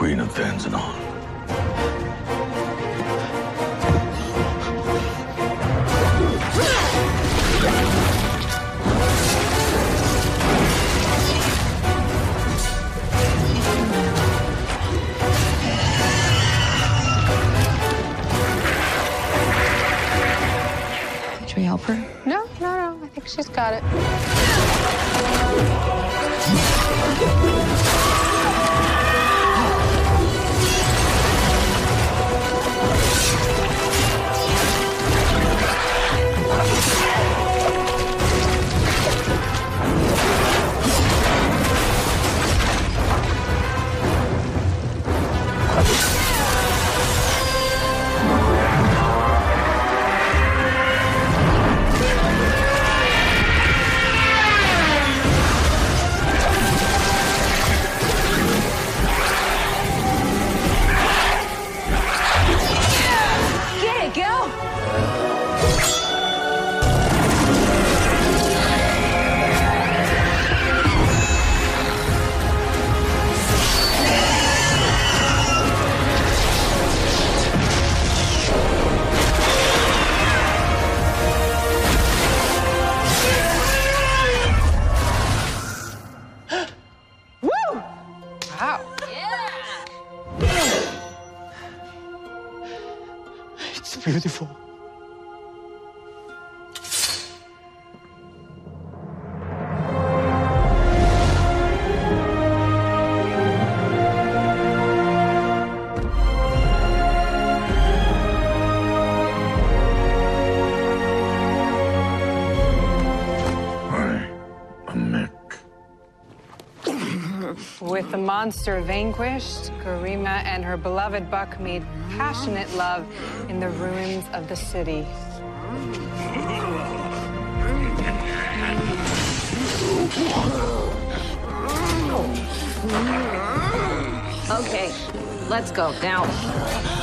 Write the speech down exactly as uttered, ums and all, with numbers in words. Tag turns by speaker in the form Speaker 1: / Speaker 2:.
Speaker 1: Queen of Tanzanon.
Speaker 2: Should we help her?
Speaker 3: No, no, no. I think she's got it. Wow. Yeah.
Speaker 4: It's beautiful.
Speaker 3: With the monster vanquished, Garima and her beloved buck made passionate love in the ruins of the city.
Speaker 2: Okay, let's go now.